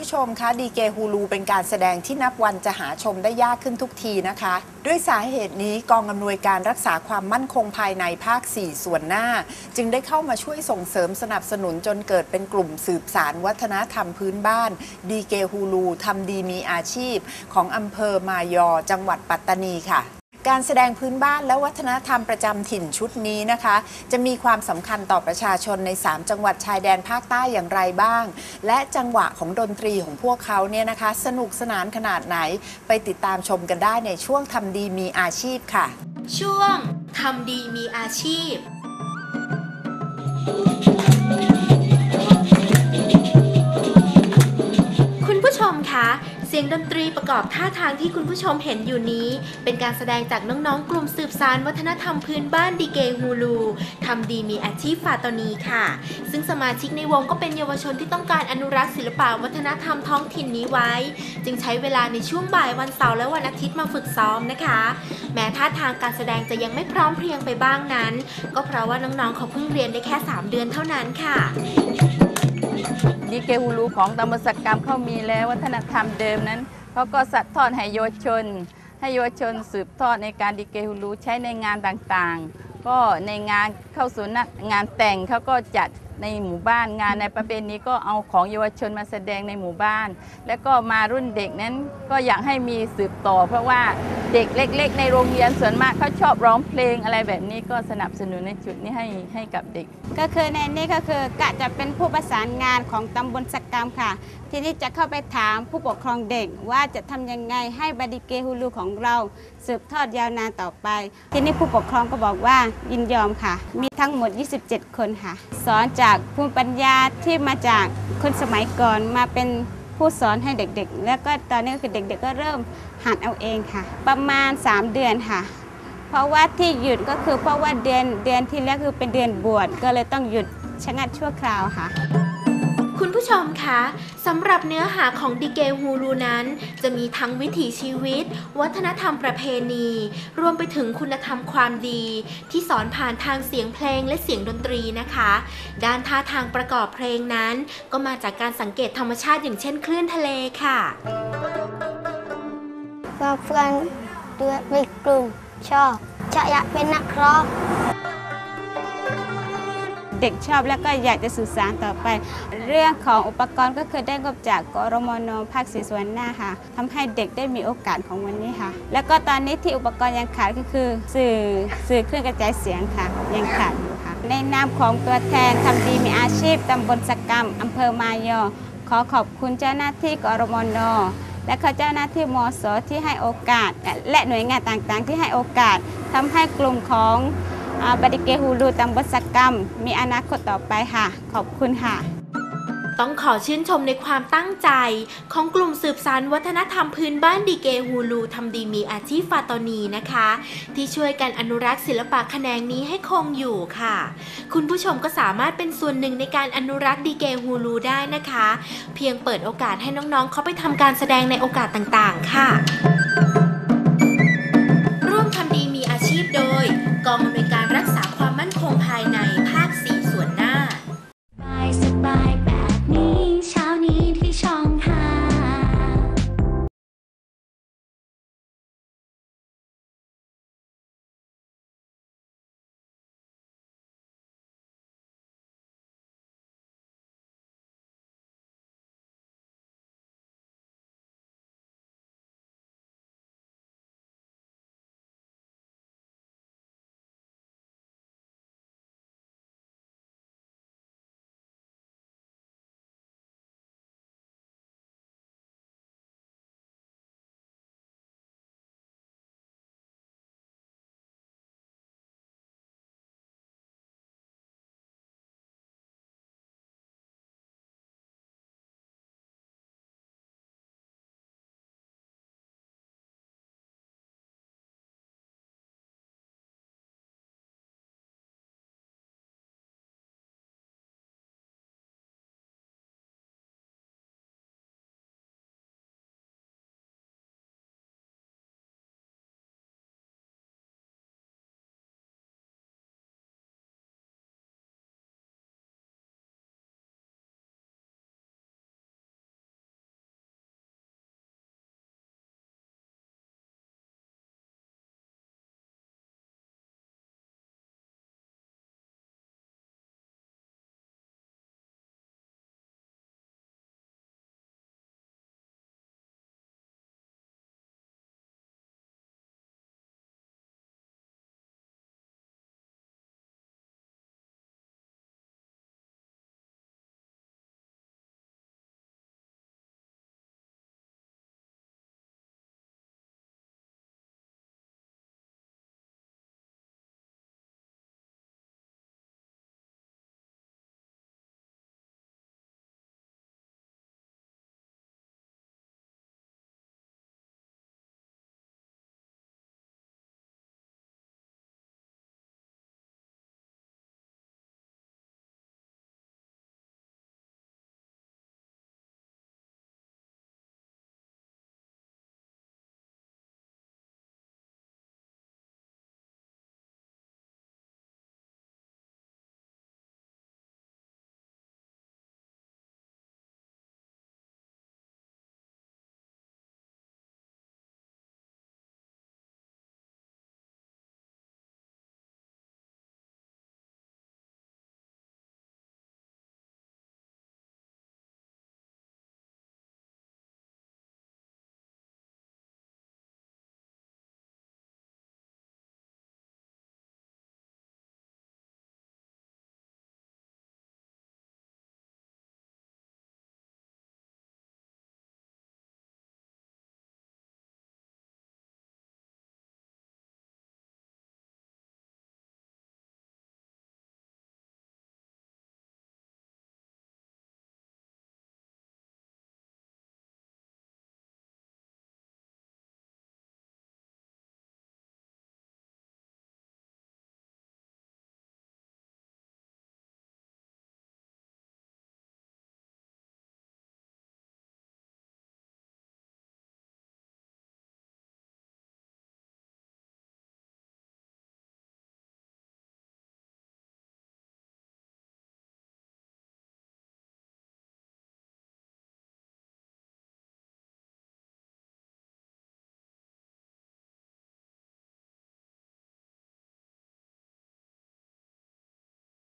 ผู้ชมคะดีเกฮูลูเป็นการแสดงที่นับวันจะหาชมได้ยากขึ้นทุกทีนะคะด้วยสาเหตุนี้กองอำนวยการรักษาความมั่นคงภายในภาค 4 ส่วนหน้าจึงได้เข้ามาช่วยส่งเสริมสนับสนุนจนเกิดเป็นกลุ่มสืบสานวัฒนธรรมพื้นบ้านดีเกฮูลูทำดีมีอาชีพของอำเภอมายอจังหวัดปัตตานีค่ะการแสดงพื้นบ้านและวัฒนธรรมประจำถิ่นชุดนี้นะคะจะมีความสำคัญต่อประชาชนใน3จังหวัดชายแดนภาคใต้อย่างไรบ้างและจังหวะของดนตรีของพวกเขาเนี่ยนะคะสนุกสนานขนาดไหนไปติดตามชมกันได้ในช่วงทำดีมีอาชีพค่ะช่วงทำดีมีอาชีพคุณผู้ชมคะเสียงดนตรีประกอบท่าทางที่คุณผู้ชมเห็นอยู่นี้เป็นการแสดงจากน้องๆกลุ่มสืบสานวัฒนธรรมพื้นบ้านดีเกฮูลูทำดีมีอาชีพฟาตอนีค่ะซึ่งสมาชิกในวงก็เป็นเยาวชนที่ต้องการอนุรักษ์ศิลปวัฒนธรรมท้องถิ่นนี้ไว้จึงใช้เวลาในช่วงบ่ายวันเสาร์และวันอาทิตย์มาฝึกซ้อมนะคะแม้ท่าทางการแสดงจะยังไม่พร้อมเพรียงไปบ้างนั้นก็เพราะว่าน้องๆเขาเพิ่งเรียนได้แค่3 เดือนเท่านั้นค่ะดีเกฮูลูของตำบลสักกรรมเขามีแล้ววัฒนธรรมเดิมนั้นเขาก็สัตทอดให้เยาวชนสืบทอดในการดีเกฮูลูใช้ในงานต่างๆก็ในงานเข้าสู่งานแต่งเขาก็จัดในหมู่บ้านงานในประเพณีก็เอาของเยาวชนมาแสดงในหมู่บ้านแล้วก็มารุ่นเด็กนั้นก็อยากให้มีสืบต่อเพราะว่าเด็กเล็กๆในโรงเรียนส่วนมากเขาชอบร้องเพลงอะไรแบบนี้ก็สนับสนุนในจุดนี้ให้กับเด็กก็คือในนี้ก็คือกะจะเป็นผู้ประสานงานของตำบลสักกรรมค่ะทีนี้จะเข้าไปถามผู้ปกครองเด็กว่าจะทำยังไงให้บาดีเกฮูลูของเราสืบทอดยาวนานต่อไปทีนี้ผู้ปกครองก็บอกว่ายินยอมค่ะมีทั้งหมด27 คนค่ะสอนจากภูมิปัญญาที่มาจากคนสมัยก่อนมาเป็นผู้สอนให้เด็กๆแล้วก็ตอนนี้คือเด็กๆก็เริ่มหัดเอาเองค่ะประมาณ3 เดือนค่ะเพราะว่าที่หยุดก็คือเพราะว่าเดือนที่แล้วคือเป็นเดือนบวชก็เลยต้องหยุดชะงักชั่วคราวค่ะคุณผู้ชมคะสำหรับเนื้อหาของดีเกฮูลูนั้นจะมีทั้งวิถีชีวิตวัฒนธรรมประเพณีรวมไปถึงคุณธรรมความดีที่สอนผ่านทางเสียงเพลงและเสียงดนตรีนะคะด้านท่าทางประกอบเพลงนั้นก็มาจากการสังเกตธรรมชาติอย่างเช่นคลื่นทะเลค่ะก็เพื่อนด้วยมีกลุ่มชอบจะอยากเป็นนักร้องเด็กชอบแล้วก็อยากจะสื่อสารต่อไปเรื่องของอุปกรณ์ก็คือได้งบจากกรมน.ภาค 4 ส่วนหน้าค่ะทำให้เด็กได้มีโอกาสของวันนี้ค่ะแล้วก็ตอนนี้ที่อุปกรณ์ยังขาดก็คือสื่อเครื่องกระจายเสียงค่ะยังขาดอยู่ค่ะในนามของตัวแทนทำดีมีอาชีพตำบลสักกรรมอำเภอมายอขอขอบคุณเจ้าหน้าที่กรมน.และเจ้าหน้าที่มส.ที่ให้โอกาสและหน่วยงานต่างๆที่ให้โอกาสทำให้กลุ่มของบาดีเกฮูลูตำบลสักกรรมมีอนาคตต่อไปค่ะขอบคุณค่ะต้องขอชื่นชมในความตั้งใจของกลุ่มสืบสานวัฒนธรรมพื้นบ้านดีเกฮูลูทำดีมีอาชีพฟาตอนีนะคะที่ช่วยกันอนุรักษ์ศิลปะแขนงนี้ให้คงอยู่ค่ะคุณผู้ชมก็สามารถเป็นส่วนหนึ่งในการอนุรักษ์ดีเกฮูลูได้นะคะเพียงเปิดโอกาสให้น้องๆเขาไปทำการแสดงในโอกาสต่างๆค่ะร่วมทำดีมีอาชีพโดยกองอำนวย